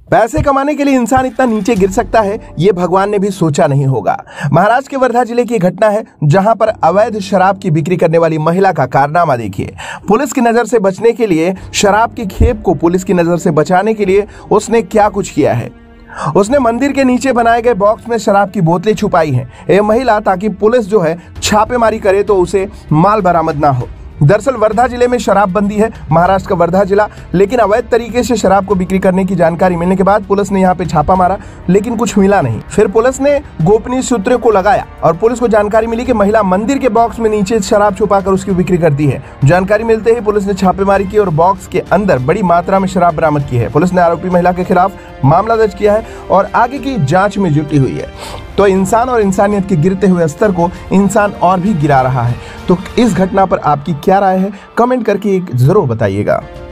पैसे कमाने के लिए इंसान इतना नीचे गिर सकता है, ये भगवान ने भी सोचा नहीं होगा। महाराष्ट्र के वर्धा जिले की घटना है, जहां पर अवैध शराब की बिक्री करने वाली महिला का कारनामा देखिए। पुलिस की नजर से बचने के लिए, शराब की खेप को पुलिस की नजर से बचाने के लिए उसने क्या कुछ किया है। उसने मंदिर के नीचे बनाए गए बॉक्स में शराब की बोतलें छुपाई हैं ये महिला, ताकि पुलिस जो है छापेमारी करे तो उसे माल बरामद ना हो। दरअसल वर्धा जिले में शराबबंदी है, महाराष्ट्र का वर्धा जिला, लेकिन अवैध तरीके से शराब को बिक्री करने की जानकारी मिलने के बाद पुलिस ने यहाँ पे छापा मारा, लेकिन कुछ मिला नहीं। फिर पुलिस ने गोपनीय सूत्रों को लगाया और पुलिस को जानकारी मिली कि महिला मंदिर के बॉक्स में नीचे शराब छुपाकर उसकी बिक्री करती है। जानकारी मिलते ही पुलिस ने छापेमारी की और बॉक्स के अंदर बड़ी मात्रा में शराब बरामद की है। पुलिस ने आरोपी महिला के खिलाफ मामला दर्ज किया है और आगे की जांच में जुटी हुई है। तो इंसान और इंसानियत के गिरते हुए स्तर को इंसान और भी गिरा रहा है। तो इस घटना पर आपकी क्या राय है, कमेंट करके जरूर बताइएगा।